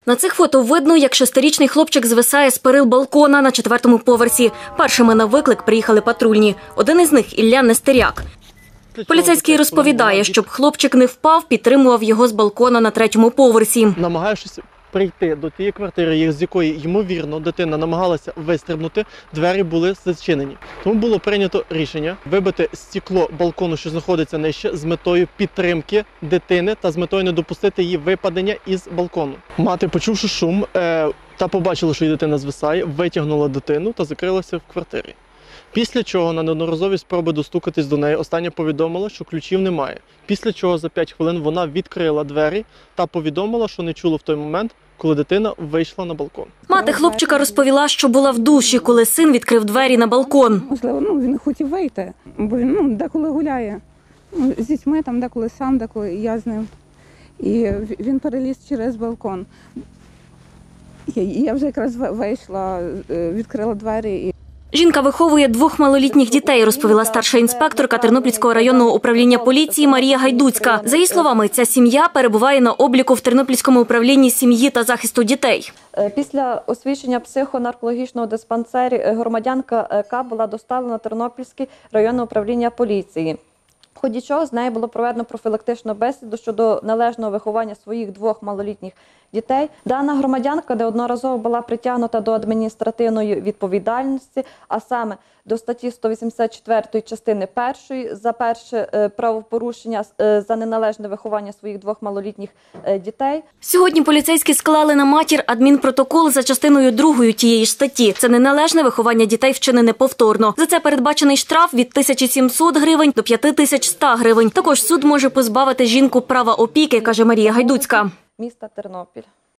На цих фото видно, як 6-річний хлопчик звисає з перил балкона на 4-му поверсі. Першими на виклик приїхали патрульні. Один із них – Ілля Нестеряк. Поліцейський розповідає, щоб хлопчик не впав, підтримував його з балкона на 3-му поверсі. Намагаючись прийти до тієї квартири, з якої, ймовірно, дитина намагалася вистрибнути, двері були зачинені. Тому було прийнято рішення вибити стекло балкону, що знаходиться нижче, з метою підтримки дитини та з метою не допустити її випадення із балкону. Мати, почувши шум та побачила, що її дитина звисає, витягнула дитину та закрилася в квартирі. Після чого на неодноразові спроби достукатись до неї остання повідомила, що ключів немає. Після чого за 5 хвилин вона відкрила двері та повідомила, що не чула в той момент, коли дитина вийшла на балкон. Мати хлопчика розповіла, що була в душі, коли син відкрив двері на балкон. Можливо, він хотів вийти, бо він деколи гуляє. З дітьми, деколи сам, деколи я з ним. І він переліз через балкон. Я вже якраз вийшла, відкрила двері. Жінка виховує 2 малолітніх дітей, розповіла старша інспекторка Тернопільського районного управління поліції Марія Гайдуцька. За її словами, ця сім'я перебуває на обліку в Тернопільському управлінні сім'ї та захисту дітей. Після освідчення психонаркологічного диспансері громадянка К була доставлена в Тернопільське районне управління поліції. В ході чого з нею було проведено профілактичну бесіду щодо належного виховання своїх 2 малолітніх дітей. Дана громадянка неодноразово була притягнута до адміністративної відповідальності, а саме до статті 184 частини 1 за перше правопорушення за неналежне виховання своїх 2 малолітніх дітей. Сьогодні поліцейські склали на матір адмінпротокол за частиною 2 тієї ж статті. Це неналежне виховання дітей вчинене повторно. За це передбачений штраф від 1700 гривень до 5100 гривень. Також суд може позбавити жінку права опіки, каже Марія Гайдуцька. Міста Тернопіль.